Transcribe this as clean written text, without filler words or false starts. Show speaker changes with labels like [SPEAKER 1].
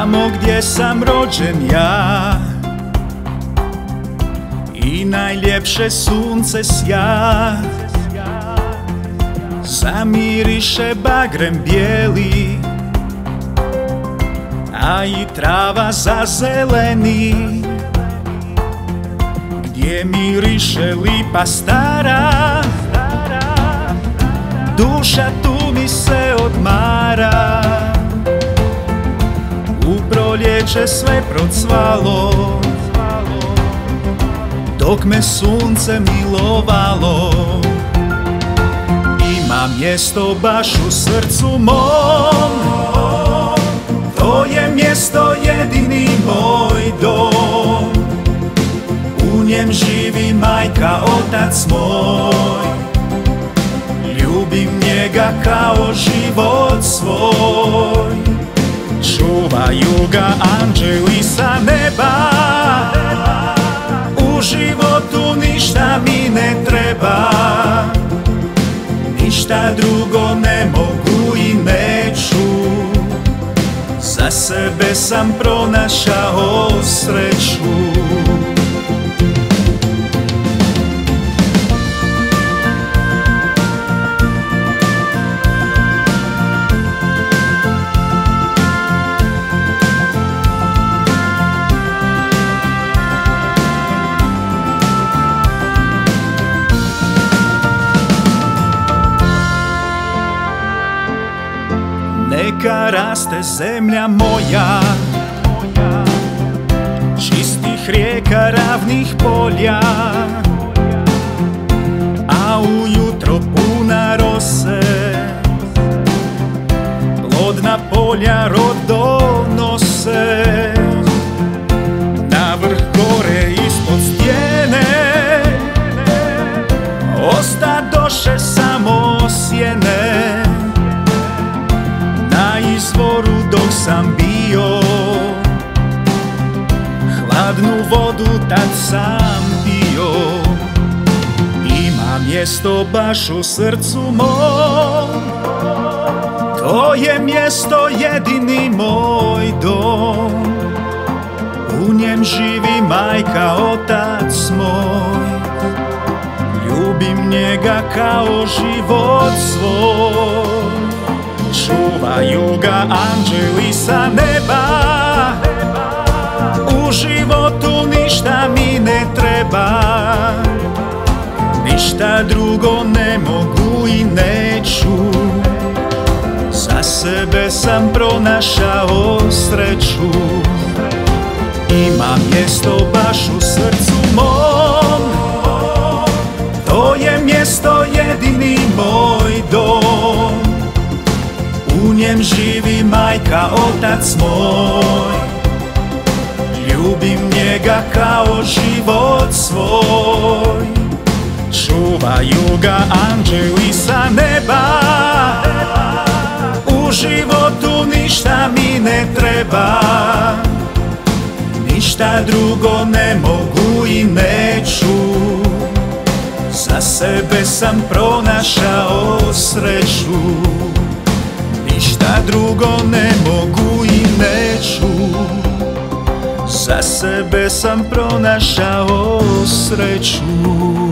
[SPEAKER 1] tamo gdje sam rođen ja i najljepše sunce sja. Zamiriše bagrem bijeli, a i trava zazeleni. Gdje miriše lipa stara, duša tu mi se odmara. U proljeće sve procvalo, dok me sunce milovalo. Ima mjesto baš u srcu mom, to je mjesto jedini moj dom. U njem živi majka, otac moj, ljubim njega kao život svoj. Čuvaju ga anđeli sa neba, u životu ništa mi ne treba. Ništa drugo ne mogu i neću, za sebe sam pronašao sreću. Neka raste zemlja moja, čistih rijeka, ravnih polja, a ujutro puna rose, plodna polja rod donose. Na vrh gore ispod stijene ostadoše samo sjene. Na izvoru dok sam bio, hladnu vodu tad sam pio. Ima mjesto baš u srcu mom, to je mjesto jedini moj dom. U njem živi majka, otac moj, ljubim njega kao život svoj. Čuvaju ga anđeli sa neba, u životu ništa mi ne treba. Ništa drugo ne mogu i neću, za sebe sam pronašao sreću. Ima mjesto baš u srcu mom, to je mjesto jedini moj dom. U njem živi majka, otac moj, ljubim njega kao život svoj. Čuvaju ga anđeli sa neba, u životu ništa mi ne treba. Ništa drugo ne mogu i neću, za sebe sam pronašao sreću. Ništa drugo ne mogu i neću, za sebe sam pronašao sreću.